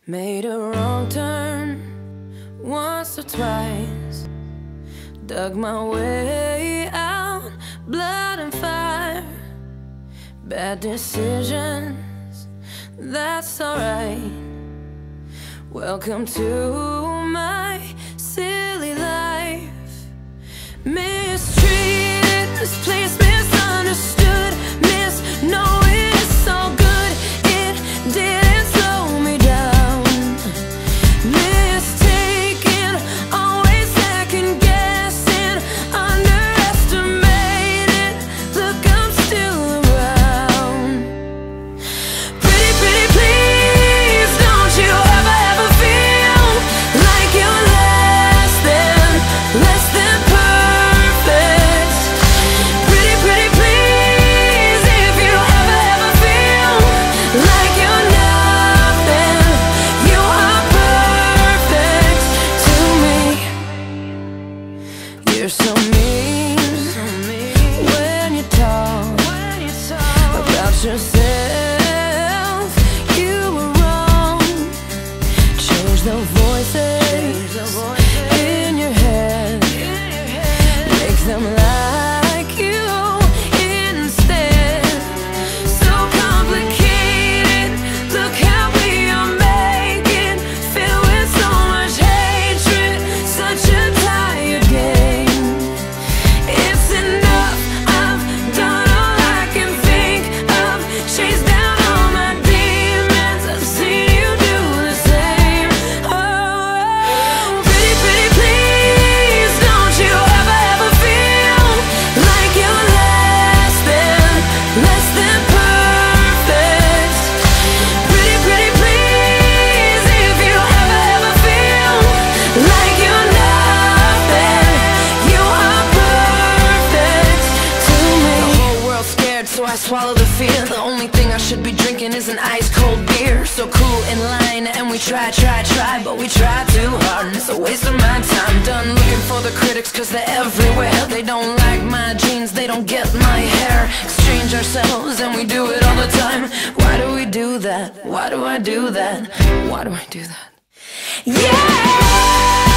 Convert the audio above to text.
Made a wrong turn once or twice, dug my way out, blood and fire. Bad decisions, that's alright. Welcome to my silly life. Mistreated, misplaced, misunderstood, knowing it's all good, it didn't slow me down. Mistaken, always second guessing, underestimated, look, I'm still around. Pretty, pretty please, don't you ever feel like you're less than perfect. Pretty, pretty please, if you ever feel like you're nothing, you are perfect to me. You're so mean when you talk about yourself. You were wrong. Change the voices in your head, make them like you instead. So complicated, look how we are making, filled with so much hatred, such a tired game. It's enough, I've done all I can think of, chased down all my demons, I've seen you do the same. Oh, pretty, pretty please, don't you ever feel like you're less than perfect. Pretty, pretty please, if you ever feel like you're nothing, you are perfect to me. The whole world's scared, so I swallow the fear. The only thing I should be drinking is an ice cold beer. So cool in line, and we try, but we try too hard, and it's a waste of my time. Done looking for the critics, cause they're everywhere. They don't like my jeans, they don't get my hair. Exchange ourselves, and we do it all the time. Why do we do that? Why do I do that? Why do I do that? Yeah!